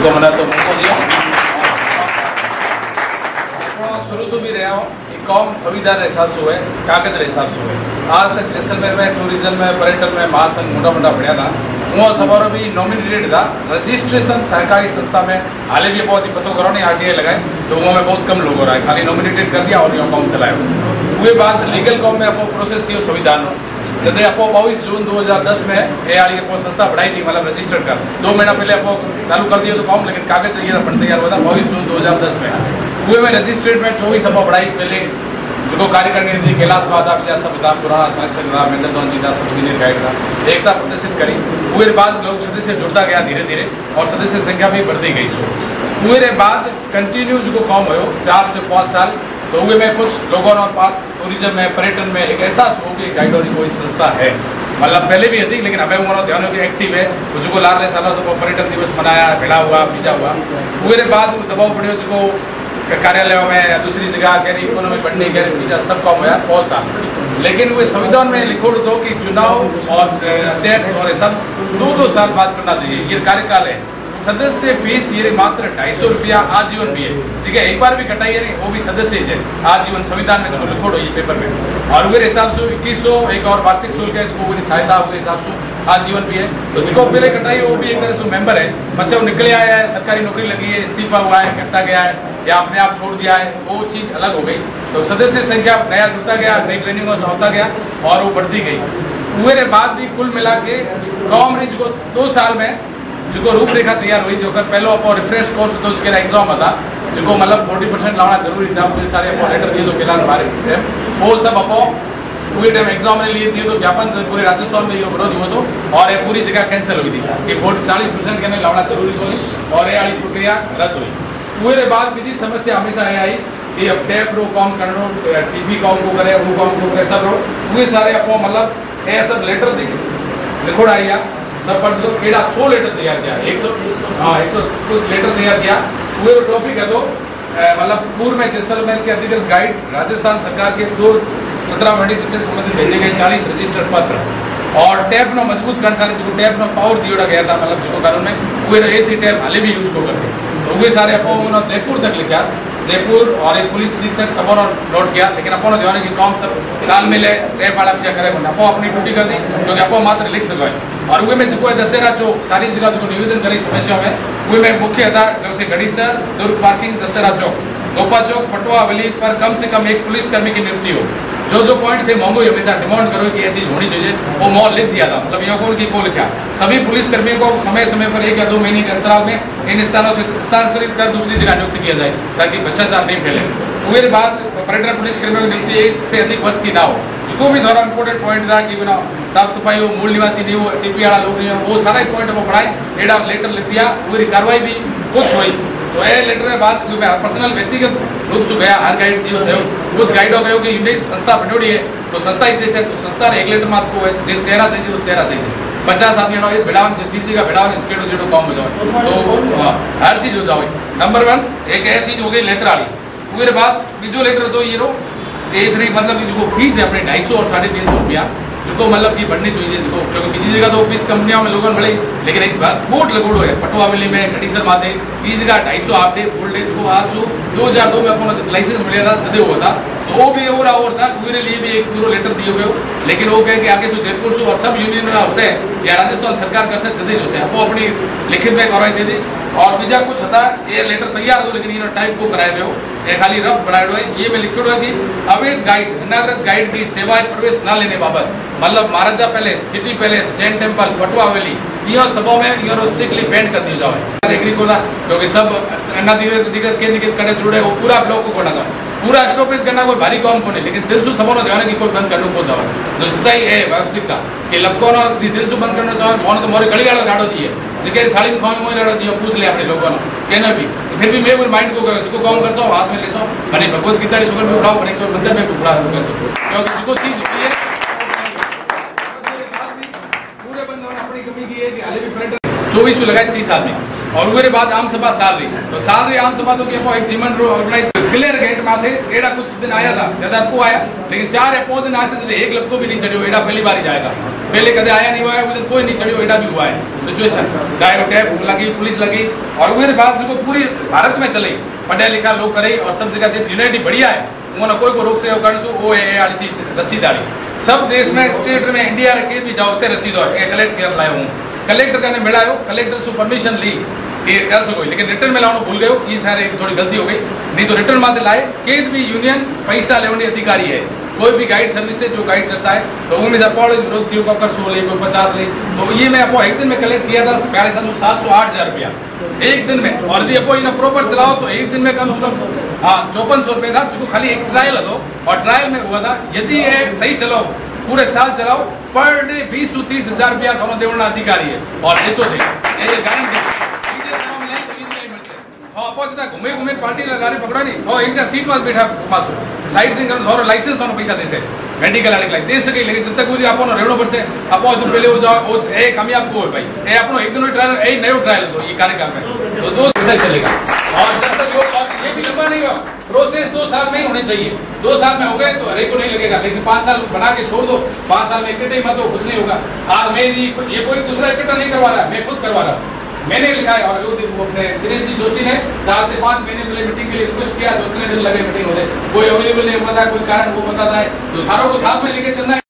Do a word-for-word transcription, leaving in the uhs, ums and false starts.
जो मैंने तो मौको दिया शुरू से भी रहा हूँ कि कौम संविधान के हिसाब से हुए, कागज के हिसाब से हुए। आज तक जैसलमेर में टूरिज्म में पर्यटन में महासंघ मोटा मोटा बढ़िया था, वो सवारों भी नॉमिनेटेड था। रजिस्ट्रेशन सहकारी संस्था में हाले भी बहुत ही पतो करो नहीं आरटीआई लगाए तो वो में बहुत कम लोग हो रहा है, खाली नॉमिनेटेड कर दिया और यहाँ कॉम चलाया। वो बात लीगल कॉम में अपो प्रोसेस किया संविधान जब अपो बाईस जून दो हजार दस में ए आली अपो संस्था बढ़ाई थी, मतलब रजिस्टर्ड कर दो महीना पहले अपो चालू कर दिया तो कॉम, लेकिन कागज चाहिए था फंड तैयार हुआ था बाईस जून दो हजार दस में। हुए में रजिस्टर्ड में चौबीस अपो बढ़ाई पहले जो कार्यकारिणी थी कैलाश बाधा बीजा सब था, पुराना संरक्षक था, महेंद्र धोन जी था, सब सीनियर गाइड था, एकता प्रदर्शित करी। हुए बाद लोग सदस्य जुड़ता गया धीरे धीरे और सदस्य संख्या भी बढ़ती गई। सो हुए बाद कंटिन्यू जो कॉम हो चार से पांच साल तो हुए में कुछ लोगों ने टूरिज्म में पर्यटन में एक एहसास हो कि गाइडों की कोई संस्था है, मतलब पहले भी थी लेकिन अभी उन्होंने ध्यान की एक्टिव है। जो लाल सालों से पर्यटन दिवस मनाया, भेड़ा हुआ, बीजा हुआ। हुए बाद दबाव पड़े जो कार्यालयों में दूसरी जगह कह रही इकोनॉमी बढ़ने कह रही चीजा सब कम हुआ बहुत साल, लेकिन वे संविधान में लिखो दो कि चुनाव और अध्यक्ष और सब दो दो साल बाद करना चाहिए, ये कार्यकाल है। सदस्य फीस ये मात्र ढाई सौ रुपया आजीवन भी है, ठीक है, एक बार भी कटाई है वो भी सदस्य है आजीवन संविधान में जो लिखो ये पेपर में। और वे हिसाब से इक्कीस सौ एक और वार्षिक शुल्क है जो सहायता के हिसाब से आजीवन भी है। तो जो पहले कटाई वो भी एक तरह से मेंबर है, बच्चा वो निकले आया है, सरकारी नौकरी लगी है, इस्तीफा हुआ है, कटता गया है या अपने आप छोड़ दिया है, वो चीज अलग हो गई। तो सदस्य संख्या नया जुड़ता गया, नई ट्रेनिंगों से होता गया और वो बढ़ती गई। हुए बाद भी कुल मिला के कॉम रिज को दो साल में जो रूपरेखा तैयार हुई, जो पहले अपो रिफ्रेश कोर्स तो जो एग्जाम था जो मतलब फोर्टी परसेंट लाना जरूरी था, फिर सारे अपो लेटर दिए तो क्लास बारे वो सब अपो पूरे टाइम एग्जाम में लिए दिए तो ज्ञापन पूरे राजस्थान में ये विरोध हुआ तो और ये पूरी जगह कैंसिल हुई थी कि फोर्टी चालीस परसेंट के लाना जरूरी हुई और ये वाली प्रक्रिया रद्द हुई। हुए बाद बीजी समस्या हमेशा ये आई कि अब टैप रो कॉम करो, टीवी कॉम को करे, वो कॉम को करे, सब रो हुए सारे अपो मतलब ये सब लेटर लिखोड़ आई सब पर एड़ा सौ लेटर तैयार किया, एक तो हाँ एक सौ लेटर तैयार किया। वो टॉपिक है तो मतलब पूर्व में जैसलमेर के अधिकृत गाइड राजस्थान सरकार के दो सत्रह मंडी से संबंधित भेजे गए चालीस रजिस्टर्ड पत्र और टैप नो मजबूत कर सारे जो टैप नो पावर दिया गया था, मतलब जो कानून में वो ए थी टैप हाले भी यूज को करते तो वे सारे अपो जयपुर तक लिखा, जयपुर और एक पुलिस अधीक्षक सबों नोट किया, लेकिन अपो ध्यान की कॉम सब ताल मिले टैप वाला क्या करे अपो अपनी ड्यूटी कर दी क्योंकि अपो मात्र लिख सको। और वे में जो दशहरा चौक सारी जगह जो निवेदन करी समस्या में वे में मुख्य था जैसे गढ़ीसर, दुर्ग पार्किंग, दशहरा चौक, गोपा चौक, पटवा हवेली पर कम से कम एक पुलिसकर्मी की नियुक्ति हो। जो जो पॉइंट थे महंगो हमेशा डिमांड करो कि ये चीज होनी चाहिए, वो मॉल लिख दिया था, मतलब यहाँ कौन की को लिखा सभी पुलिसकर्मियों को समय समय पर एक या दो महीने के अंतराल में इन स्थानों से स्थानांतरित कर दूसरी जगह नियुक्त किया जाए ताकि भ्रष्टाचार नहीं फैले। हुए बाद पर्यटन पुलिसकर्मियों की नियुक्ति एक से अधिक वर्ष की ना हो, जिसको भी द्वारा इम्पोर्टेंट पॉइंट था कि बिना साफ सफाई हो, मूल निवासी नहीं हो, टीपी वाला लोग नहीं हो, वो सारा पॉइंट वो पढ़ाए एडा लेटर लिख दिया। पूरी कार्रवाई भी कुछ हुई तो ये लेटर में बात पर्सनल व्यक्तिगत रूप से गया हर गाइड दियो से कुछ गाइडों गयो कि यूनिट संस्था बनोड़ी है तो संस्था ही देश है तो संस्था एक लेटर में आपको चेहरा चाहिए तो चेहरा चाहिए, पचास आदमी भिड़ावन बीसी का भिड़ावन केड़ो जेड़ो कॉम हो जाओ तो हर चीज हो जाओ। नंबर वन एक ऐसी चीज हो गई लेटर वाली। फिर बात बीजो लेटर तो ये रो थ्री मतलब जो फीस है अपने ढाई सौ और साढ़े तीन सौ रुपया जो मतलब की बढ़नी चाहिए जिसको क्योंकि बीजी जगह तो ऑफिस कंपनियों में लोगों मिले, लेकिन एक बोर्ड लगोड़ो है पटवा हवेली में घड़ीसर माथे बीस जगह ढाई सौ हाफ डे फुल डे जो आज सो दो हजार दो में अपना लाइसेंस मिले था जदे हुआ था तो वो भी और और था पूरे लिए भी एक पूरा लेटर दिए हुए, लेकिन वो कहे कि आगे से जयपुर से और सब यूनियन से या राजस्थान सरकार कर सकते जदे जो से वो अपनी लिखित में करवाई दे दी और बीजा कुछ था ये लेटर तैयार हो लेकिन इन्होंने टाइप को कराए हो ये खाली रफ बनाए है। ये में लिखो है कि अवैध गाइड अनागत गाइड की सेवाएं प्रवेश न लेने बाबत मतलब Maharaja palace, city palace, Jain temple, Patwa Haveli यो सबों में यो स्ट्रिक्टली बैन कर दिया जाए एग्री को था क्योंकि सब अन्ना दिक्कत के दिक्कत करने जुड़े वो पूरा ब्लॉक को करना था, पूरा स्टॉपेज करना कोई भारी काम को नहीं, लेकिन दिल से सबों ध्यान की कोई बंद करने को जाओ जो सच्चाई है वास्तविकता कि लपको दिल से बंद करना चाहो फोन तो मोरे गली गाड़ो गाड़ो दिए जगह थाली में खाओ मोरे गाड़ो दिए पूछ ले अपने लोगों ने कहना भी फिर भी मैं माइंड को जिसको काम कर सो हाथ में ले सो मैंने भगवत गीता शुगर में उड़ाओ मैंने मंदिर में उड़ा कर दो क्योंकि जिसको चीज होती है पूरे बंद होने अपनी कमी की है कि हाल भी पर्यटन चौबीस सौ लगाए तीस आदमी और उसके बाद आम सभा साल रही तो साल रही आम सभा तो एक जीवन ऑर्गेनाइज क्लियर गेट माथे एड़ा कुछ दिन आया था ज्यादा आपको आया लेकिन चार या पांच दिन आज से एक लपको भी नहीं चढ़ियो एड़ा पहली बार ही जाएगा पहले कदे आया नहीं हुआ है, उधर कोई नहीं चढ़ी, एडा भी हुआ है सिचुएशन, चाहे वो टैप लगी, पुलिस लगी, और उधर बात जो पूरी भारत में चले, पढ़ा लिखा लोग करे और सब जगह यूनिटी बढ़िया है, उन्होंने कोई को रोक से वो है चीज रसीदारी सब देश में स्टेट में इंडिया के भी जाओ रसीद कलेक्ट कर लाए हूँ, कलेक्टर का मिलायो, कलेक्टर से परमिशन ली कि कर सको, लेकिन रिटर्न में लाना भूल गए, ये सारे थोड़ी गलती हो गई, नहीं तो रिटर्न माते लाए। केद भी यूनियन पैसा लेने अधिकारी है, कोई भी गाइड सर्विस से जो गाइड चलता है तो उनमें से अपॉल विरोध किया कर सो ले, कोई पचास ले, तो ये मैं अपो एक दिन में कलेक्ट किया था साढ़े सात सौ सात सौ आठ हजार रुपया एक दिन में, और यदि अपो इन्हें प्रॉपर चलाओ तो एक दिन में कम से कम हाँ चौपन सौ रुपये था, जो खाली एक ट्रायल दो, और ट्रायल में हुआ था यदि ये सही चलाओ पूरे साल चलाओ पर डे बीस सौ तीस हजार रुपया दोनों देवना अधिकारी है, और ऐसो थे गारंटी घूमे घूमे पार्टी गाड़ी पकड़ा नहीं तो एक सीट में बैठा पासो साइड से करो लाइसेंस दोनों पैसा दे से मेडिकल आने के लिए दे सके, लेकिन जब तक मुझे आपको रेवड़ो पड़से आपो जो पहले वो जाओ वो ए कामयाब को है भाई, ए अपनो एक दिन ट्रायल ए नयो ट्रायल दो ये कार्यक्रम में तो दो पैसा चलेगा, और जब तक वो ये भी लंबा नहीं हुआ प्रोसेस दो साल में ही होने चाहिए, दो साल में हो गए तो हरेक को नहीं लगेगा, लेकिन पांच साल बना के छोड़ दो, पांच साल में इकट्ठे मत हो कुछ नहीं होगा। आज मैं ये कोई दूसरा इकट्ठा नहीं करवा रहा, मैं खुद करवा रहा हूँ, मैंने लिखा है, और अपने दिनेश जी जोशी ने चार से पांच महीने पहले मीटिंग के लिए रिक्वेस्ट किया तो उतने दिन लगे मीटिंग होने, कोई अवेलेबल नहीं होता, कोई कारण वो बताता है, तो सारों को साथ में लेके चलना है।